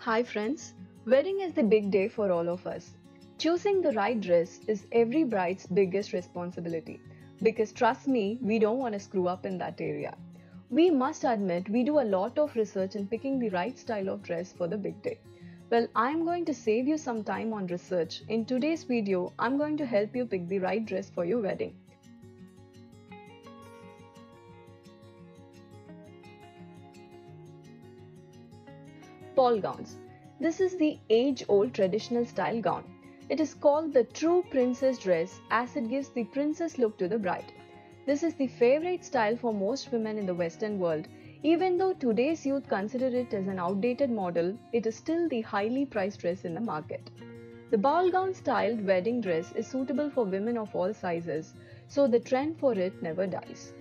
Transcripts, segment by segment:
Hi friends, wedding is the big day for all of us. Choosing the right dress is every bride's biggest responsibility because trust me, we don't want to screw up in that area. We must admit we do a lot of research in picking the right style of dress for the big day. Well, I'm going to save you some time on research. In today's video, I'm going to help you pick the right dress for your wedding. Ball gowns. This is the age-old traditional style gown. It is called the true princess dress as it gives the princess look to the bride. This is the favorite style for most women in the Western world. Even though today's youth consider it as an outdated model, it is still the highly priced dress in the market. The ball gown styled wedding dress is suitable for women of all sizes, so the trend for it never dies.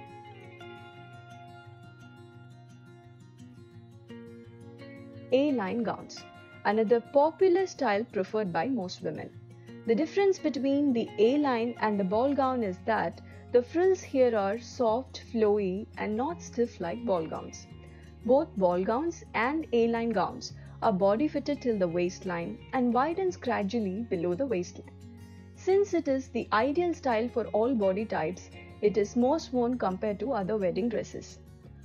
A-line gowns, another popular style preferred by most women. The difference between the A-line and the ball gown is that the frills here are soft, flowy and not stiff like ball gowns. Both ball gowns and A-line gowns are body fitted till the waistline and widens gradually below the waistline. Since it is the ideal style for all body types, it is most worn compared to other wedding dresses.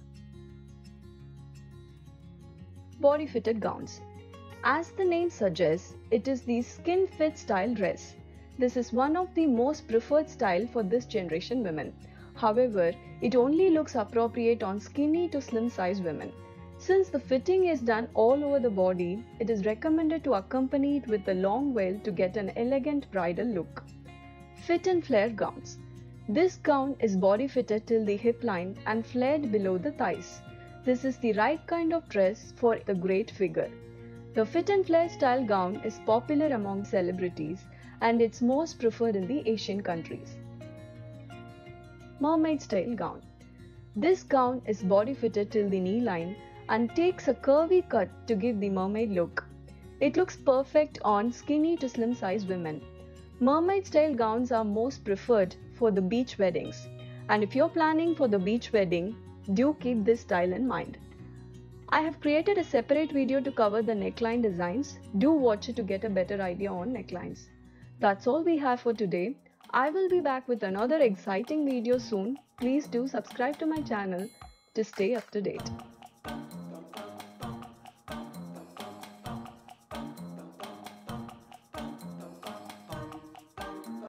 Body fitted gowns. As the name suggests, it is the skin fit style dress. This is one of the most preferred style for this generation women. However, it only looks appropriate on skinny to slim size women. Since the fitting is done all over the body, it is recommended to accompany it with a long veil to get an elegant bridal look. Fit and flare gowns. This gown is body fitted till the hip line and flared below the thighs. This is the right kind of dress for the great figure. The fit and flare style gown is popular among celebrities and it's most preferred in the Asian countries. Mermaid style gown. This gown is body fitted till the knee line and takes a curvy cut to give the mermaid look. It looks perfect on skinny to slim size women. Mermaid style gowns are most preferred for the beach weddings, and if you're planning for the beach wedding, do keep this style in mind. I have created a separate video to cover the neckline designs. Do watch it to get a better idea on necklines. That's all we have for today. I will be back with another exciting video soon. Please do subscribe to my channel to stay up to date.